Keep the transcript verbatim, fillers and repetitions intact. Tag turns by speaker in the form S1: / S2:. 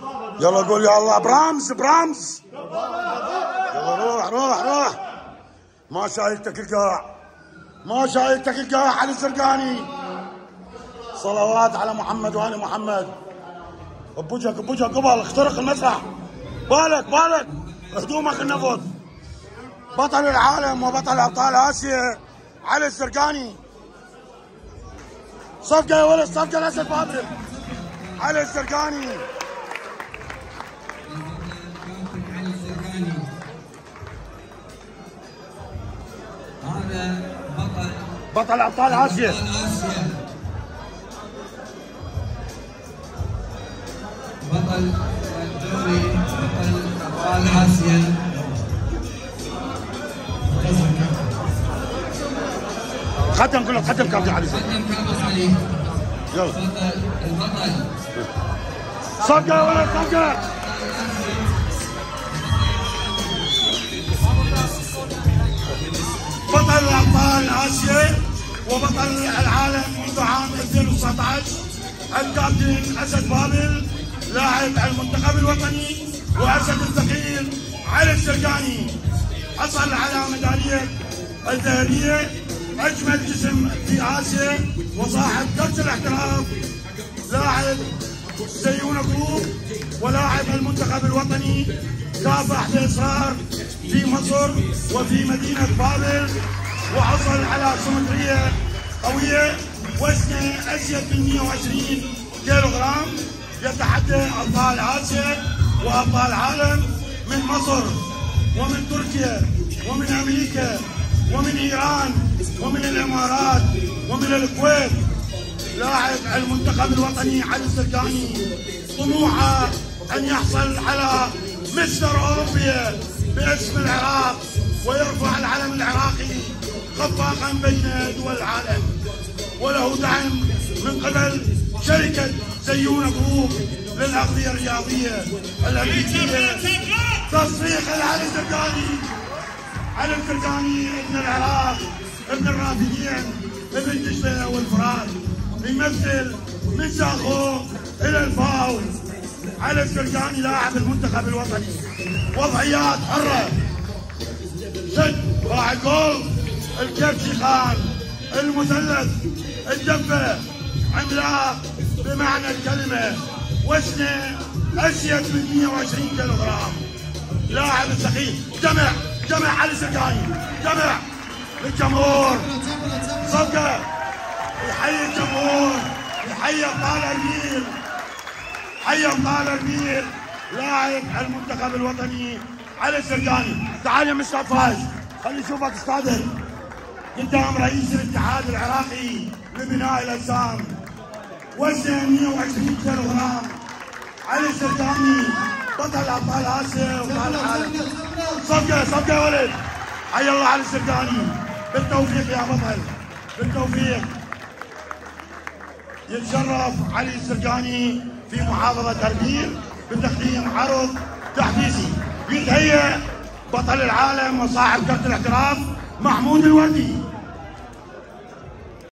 S1: يلا قول يا الله. برامز برامز يلا روح روح روح. ما شايلتك القاع، ما شايلتك القاع علي الزرقاني. صلوات على محمد وآل محمد. بوجهك بوجهك قبل اخترق المسرح. بالك بالك هدومك النفط. بطل العالم وبطل ابطال اسيا علي الزرقاني. صفقه يا ولد، صفقه الاسد بابل. علي الزرقاني
S2: هذا بطل
S1: بطل ابطال اسيا.
S2: بطل الدوري، بطل ابطال اسيا.
S1: قدم كله قدم كابتن علي.
S2: قدم كابتن علي.
S1: يلا
S2: بطل البطل.
S1: صفقه يا ولد صفقه. بطل ابطال اسيا وبطل العالم منذ عام ألفين وتسعة عشر الكابتن اسد بابل، لاعب المنتخب الوطني واسد الثقيل علي الزرقاني. حصل على ميداليه الذهبيه اجمل جسم في اسيا وصاحب كاس الاحتراف، لاعب زيونا جروب ولاعب المنتخب الوطني. كافح باصرار في مصر وفي مدينه بابل وحصل على سمنتريه قويه وزنه ازيد من مئة وعشرين كيلو جرام. يتحدى ابطال اسيا وابطال العالم من مصر ومن تركيا ومن امريكا ومن ايران ومن الامارات ومن الكويت. لاعب المنتخب الوطني علي الزرقاني طموحه ان يحصل على مستر اوروبيا باسم العراق ويرفع العلم العراقي خفاقا بين دول العالم، وله دعم من قبل شركه زيونا جروب للاغذيه الرياضيه الامريكيه. تصريح علي الزرقاني. علي الزرقاني ابن العراق، ابن الرافدين، ابن دجله والفرات، يمثل من زاخو الى الفاو. علي الزرقاني لاعب المنتخب الوطني. وضعيات حره، سد، راعي جول، الكبشي خان، المثلث، الدبه، عملاق بمعنى الكلمه، وزنه ازيد من مئة وعشرين كيلو جرام. لاعب ثقيل. جمع جمع علي الزرقاني، جمع للجمهور. صفقه يحيي الجمهور، يحيي ابطال اربيل، حي ابطال اربيل. لاعب المنتخب الوطني علي الزرقاني. تعال يا مستر فايز، خلي نشوفك استاذ قدام رئيس الاتحاد العراقي لبناء الاجسام. وزنه مئة وعشرين كيلو جرام. علي الزرقاني بطل ابطال اسيا وابطال العالم. صفقه صفقه يا ولد. حي الله علي الزرقاني. بالتوفيق يا بطل، بالتوفيق. يتشرف علي الزرقاني في محافظه اربيل بتقديم عرض تحفيزي. يتهيأ بطل العالم وصاحب كأس الاحتراف محمود الوردي.